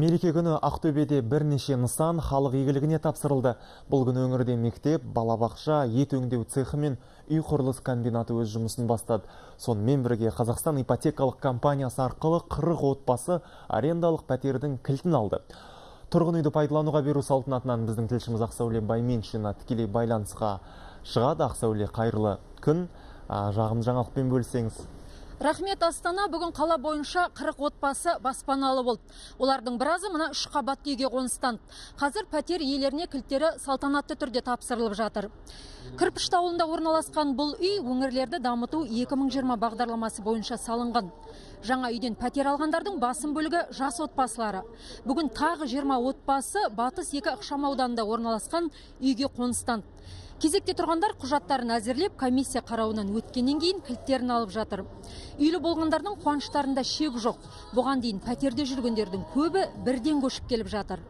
Мереке күні Ақтөбеде бірнеше нысан халық игілігіне тапсырылды. Бұл күні өңірде мектеп, балабақша, ет өңдеу цехы мен үй құрылыс комбинаты өз жұмысын бастады. Сонымен бірге Қазақстан ипотекалық компаниясы арқылы 40 отбасы арендалық пәтердің кілтін алды. Тұрғын үйді пайдалануға беру салтанатынан біздің тілшіміз Ақсәуле Байменшина тікелей байланысқа шығады. Ақсәуле, қайырлы күн. Жағымды жаңалықпен бөлсеңіз. Рахмет. Астана бүгін қала бойынша 40 отбасы баспаналы болды. Олардың біразы мына 3 қабатты үйге қоныстанды. Қазір пәтер иелеріне кілттері салтанатты түрде тапсырылып жатыр. Кірпішті ауылында орналасқан бұл үй өңірлерді дамыту 2020 бағдарламасы бойынша салынған. Жаңа үйден пәтер алғандардың басым бөлігі жас отбасылары. Бүгін тағы 20 отбасы Батыс 2 ықшамауданында орналасқан үйге қоныстанды. Кезекте тұрғандар құжаттарын әзірлеп, комиссия қарауынан өткеннен кейін кілттерін алып жатыр. Үйлі болғандардың қуаныштарында шек жоқ. Бұған дейін пәтерде жүргендердің көбі бірден көшіп келіп жатыр.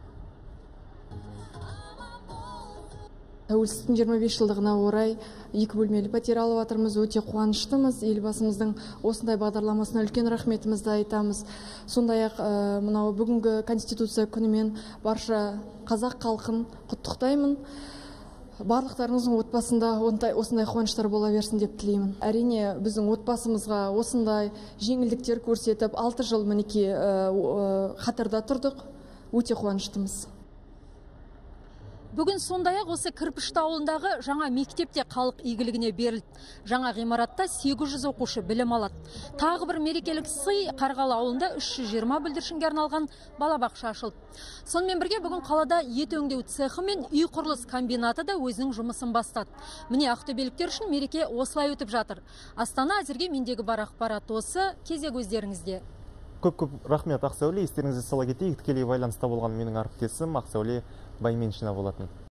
Тәуелсіздіктің 25 жылдығына орай 2 бөлмелі пәтер алып жатырмыз. Өте қуаныштымыз. Елбасымыздың осындай бағдарламасына үлкен рахметімізді айтамыз. Сондай-ақ мынау бүгінгі Конституция күнімен барша қазақ халқын құттықтаймын. Барлықтарыңыздың отбасында осындай қуаныштар бола берсін деп тілеймін. Әрине, біздің отбасымызға осындай жеңілдіктер көрсетіп, 6 жыл мінекей қатарда тұрдық. Өте қуаныштымыз. Бүгін сондай-ақ осы Кірпішті ауылындағы жаңа мектепте халық игілігіне берілді. Жаңа ғимаратта 800 оқушы білім алады. Тағы бір мерекелік сый Қарғалы ауылында 320 бүлдіршінге арналған балабақша ашылды. Сонымен бірге бүгін қалада ет өңдеу цехы мен үй құрылыс комбинаты да өзінің жұмысын бастады. Міне ақтөбеліктер үшін мереке осылай өтіп жатыр. Астана әзірге мендегі бар ақпарат осы. Кезек өздеріңізде. Көп рахмет, Ақсәуле. Естеріңізге сала кетейік, тікелей байланыста болған менің әріптесім Ақсәуле Байменшина болатын.